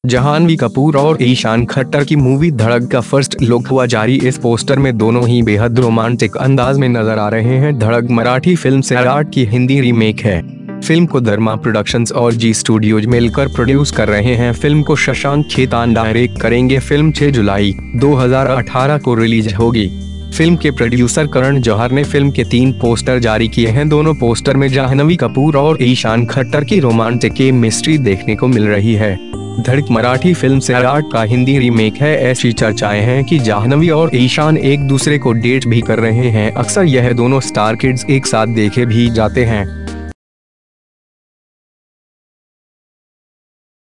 जाह्नवी कपूर और ईशान खट्टर की मूवी धड़क का फर्स्ट लुक हुआ जारी। इस पोस्टर में दोनों ही बेहद रोमांटिक अंदाज में नजर आ रहे हैं। धड़क मराठी फिल्म सैराट की हिंदी रीमेक है। फिल्म को धर्मा प्रोडक्शंस और जी स्टूडियोज मिलकर प्रोड्यूस कर रहे हैं। फिल्म को शशांक खेतान डायरेक्ट करेंगे। फिल्म 6 जुलाई 2018 को रिलीज होगी। फिल्म के प्रोड्यूसर करण जौहर ने फिल्म के 3 पोस्टर जारी किए हैं। दोनों पोस्टर में जाह्नवी कपूर और ईशान खट्टर की रोमांटिक केमिस्ट्री देखने को मिल रही है। धड़क मराठी फिल्म सैराट का हिंदी रीमेक है। ऐसी चर्चाएं हैं कि जाह्नवी और ईशान एक दूसरे को डेट भी कर रहे हैं। अक्सर यह दोनों स्टार किड्स एक साथ देखे भी जाते हैं।